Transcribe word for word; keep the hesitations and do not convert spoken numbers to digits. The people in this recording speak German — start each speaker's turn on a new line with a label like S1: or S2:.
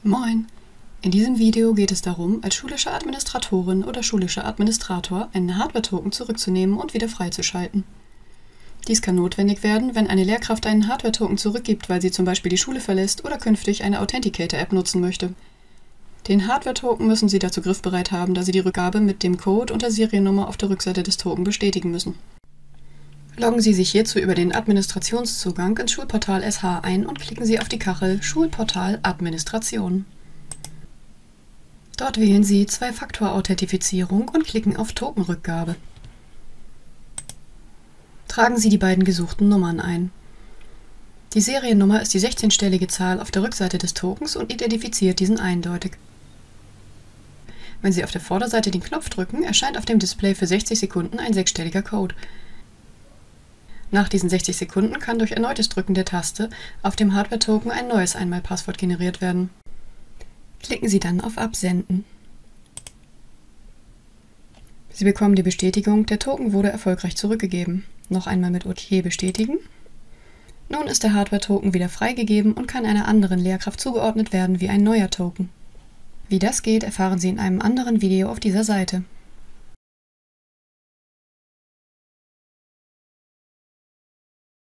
S1: Moin! In diesem Video geht es darum, als schulische Administratorin oder schulischer Administrator einen Hardware-Token zurückzunehmen und wieder freizuschalten. Dies kann notwendig werden, wenn eine Lehrkraft einen Hardware-Token zurückgibt, weil sie zum Beispiel die Schule verlässt oder künftig eine Authenticator-App nutzen möchte. Den Hardware-Token müssen Sie dazu griffbereit haben, da Sie die Rückgabe mit dem Code und der Seriennummer auf der Rückseite des Token bestätigen müssen. Loggen Sie sich hierzu über den Administrationszugang ins Schulportal S H ein und klicken Sie auf die Kachel Schulportal Administration. Dort wählen Sie Zwei-Faktor-Authentifizierung und klicken auf Tokenrückgabe. Tragen Sie die beiden gesuchten Nummern ein. Die Seriennummer ist die sechzehnstellige Zahl auf der Rückseite des Tokens und identifiziert diesen eindeutig. Wenn Sie auf der Vorderseite den Knopf drücken, erscheint auf dem Display für sechzig Sekunden ein sechsstelliger Code. Nach diesen sechzig Sekunden kann durch erneutes Drücken der Taste auf dem Hardware-Token ein neues Einmalpasswort generiert werden. Klicken Sie dann auf Absenden. Sie bekommen die Bestätigung, der Token wurde erfolgreich zurückgegeben. Noch einmal mit OK bestätigen. Nun ist der Hardware-Token wieder freigegeben und kann einer anderen Lehrkraft zugeordnet werden wie ein neuer Token. Wie das geht, erfahren Sie in einem anderen Video auf dieser Seite.